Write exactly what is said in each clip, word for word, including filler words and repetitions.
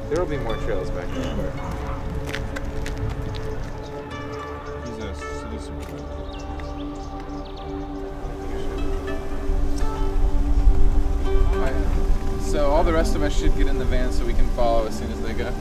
There will be more trails back there. He's a city supervisor. Alright, so all the rest of us should get in the van so we can follow as soon as they go.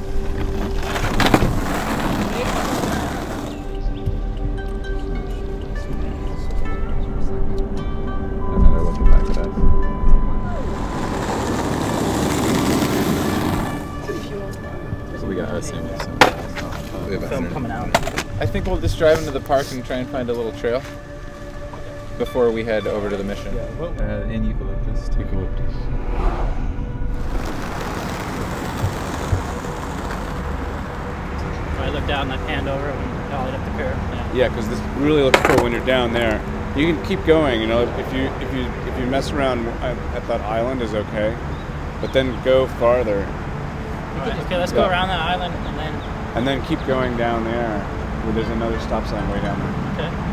Film coming out. I think we'll just drive into the park and try and find a little trail before we head over to the mission. Uh, in eucalyptus. Eucalyptus. If I look down, I panned over and dollied up the curve. Yeah, because this really looks cool when you're down there. You can keep going, you know. If you if you if you mess around at that island is okay, but then go farther. All right, okay, let's go yeah. around that island and then. And then keep going down there, where there's another stop sign way down there. Okay.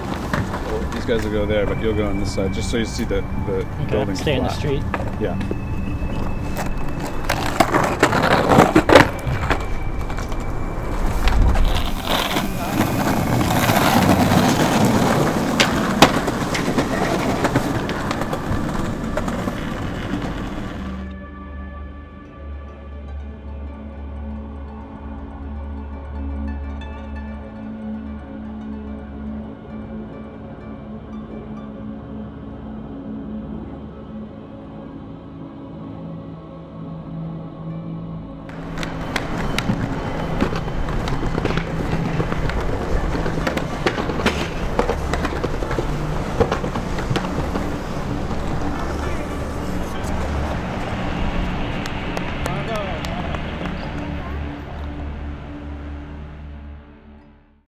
These guys will go there, but you'll go on this side, just so you see the, the Okay, building. stay in the street. Yeah.